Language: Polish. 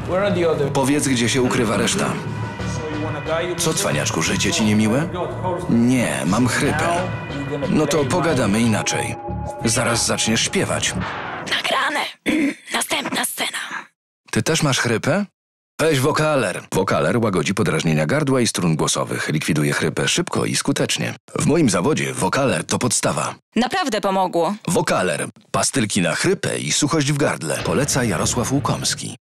Powiedz, gdzie się ukrywa reszta. Co, cwaniaczku, życie ci niemiłe? Nie, mam chrypę. No to pogadamy inaczej. Zaraz zaczniesz śpiewać. Nagrane. Następna scena. Ty też masz chrypę? Weź Vocaler. Vocaler łagodzi podrażnienia gardła i strun głosowych. Likwiduje chrypę szybko i skutecznie. W moim zawodzie Vocaler to podstawa. Naprawdę pomogło. Vocaler. Pastylki na chrypę i suchość w gardle. Poleca Jarosław Łukomski.